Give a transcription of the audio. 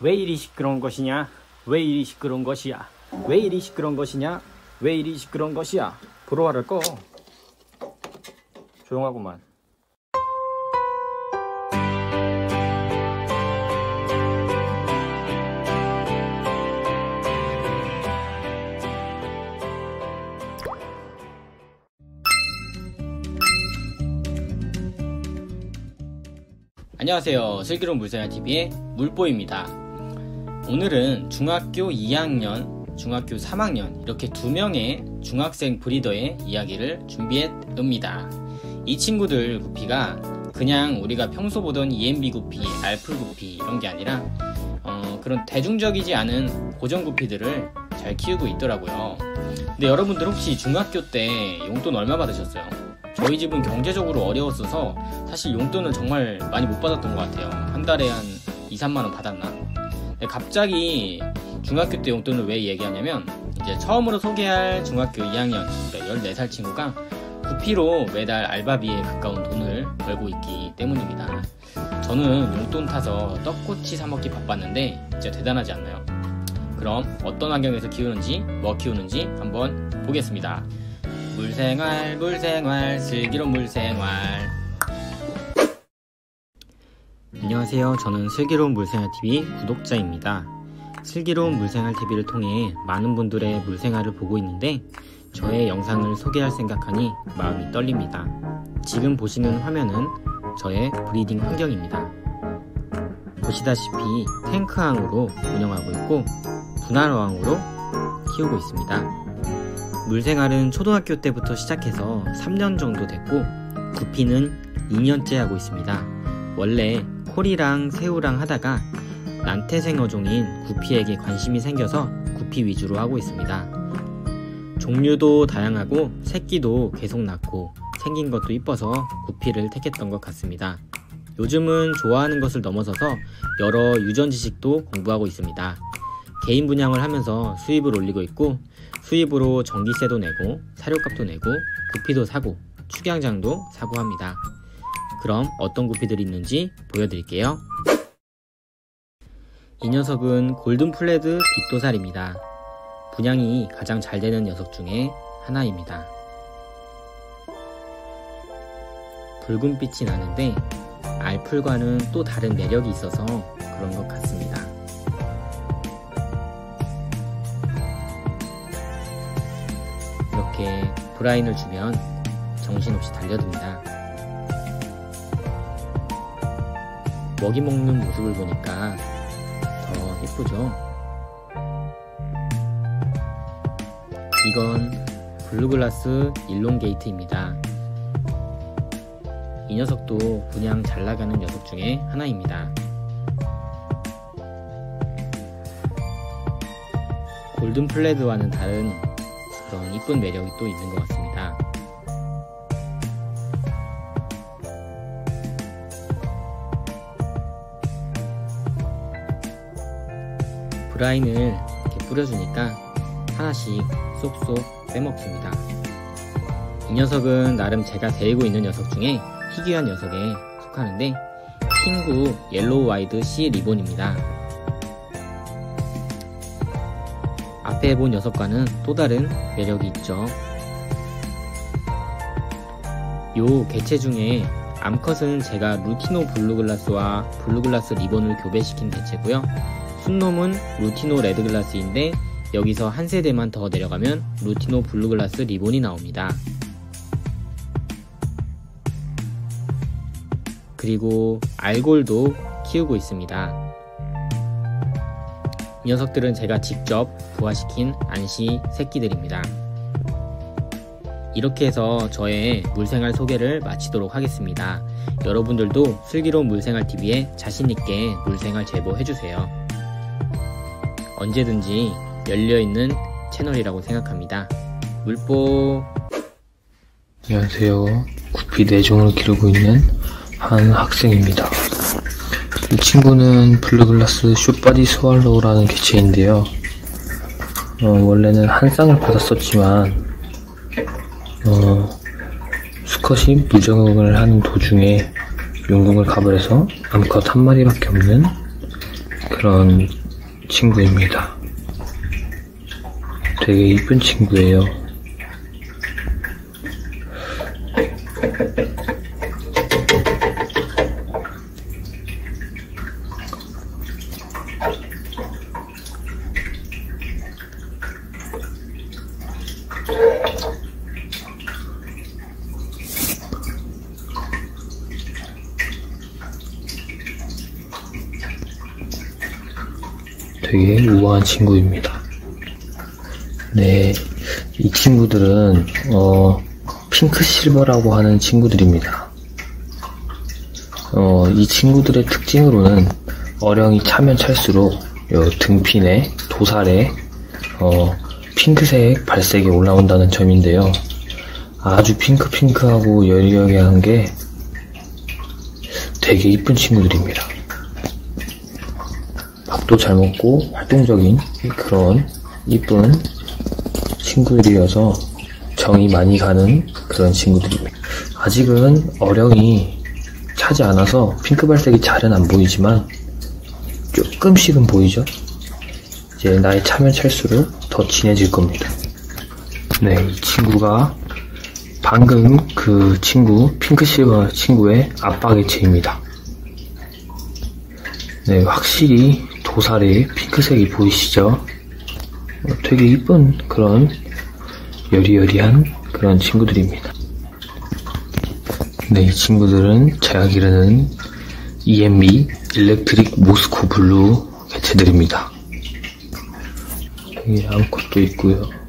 왜 이리 시끄러운 것이냐? 왜 이리 시끄러운 것이야? 왜 이리 시끄러운 것이냐? 왜 이리 시끄러운 것이야? 브로와를 꺼. 조용하구만. 안녕하세요. 슬기로운 물생활TV의 물보입니다. 오늘은 중학교 2학년, 중학교 3학년 이렇게 2명의 중학생 브리더의 이야기를 준비했습니다. 이 친구들 구피가 그냥 우리가 평소 보던 ENB 구피, 알풀 구피 이런 게 아니라 그런 대중적이지 않은 고정 구피들을 잘 키우고 있더라고요. 근데 여러분들 혹시 중학교 때 용돈 얼마 받으셨어요? 저희 집은 경제적으로 어려웠어서 사실 용돈을 정말 많이 못 받았던 것 같아요. 한 달에 한 2, 3만원 받았나? 근데 갑자기 중학교 때 용돈을 왜 얘기하냐면 이제 처음으로 소개할 중학교 2학년, 그러니까 14살 친구가 구피로 매달 알바비에 가까운 돈을 벌고 있기 때문입니다. 저는 용돈 타서 떡꼬치 사먹기 바빴는데 진짜 대단하지 않나요? 그럼 어떤 환경에서 키우는지, 뭐 키우는지 한번 보겠습니다. 물생활, 물생활, 슬기로운 물생활. 안녕하세요. 저는 슬기로운 물생활TV 구독자입니다. 슬기로운 물생활TV를 통해 많은 분들의 물생활을 보고 있는데 저의 영상을 소개할 생각하니 마음이 떨립니다. 지금 보시는 화면은 저의 브리딩 환경입니다. 보시다시피 탱크항으로 운영하고 있고 분할어항으로 키우고 있습니다. 물생활은 초등학교 때부터 시작해서 3년 정도 됐고 구피는 2년째 하고 있습니다. 원래 코리랑 새우랑 하다가 난태생어종인 구피에게 관심이 생겨서 구피 위주로 하고 있습니다. 종류도 다양하고 새끼도 계속 낳고 생긴 것도 이뻐서 구피를 택했던 것 같습니다. 요즘은 좋아하는 것을 넘어서서 여러 유전 지식도 공부하고 있습니다. 개인 분양을 하면서 수입을 올리고 있고 수입으로 전기세도 내고 사료값도 내고 구피도 사고 축양장도 사고 합니다. 그럼 어떤 구피들이 있는지 보여드릴게요. 이 녀석은 골든 플레드 빗도살입니다. 분양이 가장 잘 되는 녀석 중에 하나입니다. 붉은빛이 나는데 알풀과는 또 다른 매력이 있어서 그런 것 같습니다. 이렇게 브라인을 주면 정신없이 달려듭니다. 먹이 먹는 모습을 보니까 더 예쁘죠? 이건 블루글라스 일롱게이트입니다. 이 녀석도 분양 잘 나가는 녀석 중에 하나입니다. 골든 플레드와는 다른 그런 이쁜 매력이 또 있는 것 같습니다. 브라인을 이렇게 뿌려주니까 하나씩 쏙쏙 빼먹습니다. 이 녀석은 나름 제가 데리고 있는 녀석 중에 희귀한 녀석에 속하는데 핑구 옐로우 와이드 씨 리본입니다. 앞에 본 녀석과는 또 다른 매력이 있죠. 요 개체 중에 암컷은 제가 루티노 블루글라스와 블루글라스 리본을 교배시킨 개체고요. 순놈은 루티노 레드글라스인데 여기서 한 세대만 더 내려가면 루티노 블루글라스 리본이 나옵니다. 그리고 알골도 키우고 있습니다. 이 녀석들은 제가 직접 부화시킨 안시 새끼들입니다. 이렇게 해서 저의 물생활 소개를 마치도록 하겠습니다. 여러분들도 슬기로운 물생활TV에 자신있게 물생활 제보해주세요. 언제든지 열려있는 채널이라고 생각합니다. 물보. 안녕하세요. 구피 4종을 기르고 있는 한 학생입니다. 이 친구는 블루글라스 숏바디 스왈로우라는 개체인데요. 원래는 한 쌍을 받았었지만 수컷이 무정을 하는 도중에 용궁을 가버려서 암컷 한 마리밖에 없는 그런 친구입니다. 되게 이쁜 친구예요. 되게 우아한 친구입니다. 네, 이 친구들은 핑크 실버라고 하는 친구들입니다. 이 친구들의 특징으로는 어령이 차면 찰수록 등핀에 도살에 핑크색 발색이 올라온다는 점인데요. 아주 핑크핑크하고 여리여리한 게 되게 이쁜 친구들입니다. 밥도 잘 먹고 활동적인 그런 이쁜 친구들이어서 정이 많이 가는 그런 친구들입니다. 아직은 어령이 차지 않아서 핑크 발색이 잘은 안 보이지만 조금씩은 보이죠? 이제 나이 차면 찰수록 더 진해질 겁니다. 네, 이 친구가 방금 그 친구 핑크실버 친구의 아빠 개체입니다. 네, 확실히 도살의 핑크색이 보이시죠? 되게 이쁜 그런 여리여리한 그런 친구들입니다. 네, 이 친구들은 제가 기르는 EMB 일렉트릭 모스코 블루 개체들입니다. 되게 암컷도 있고요.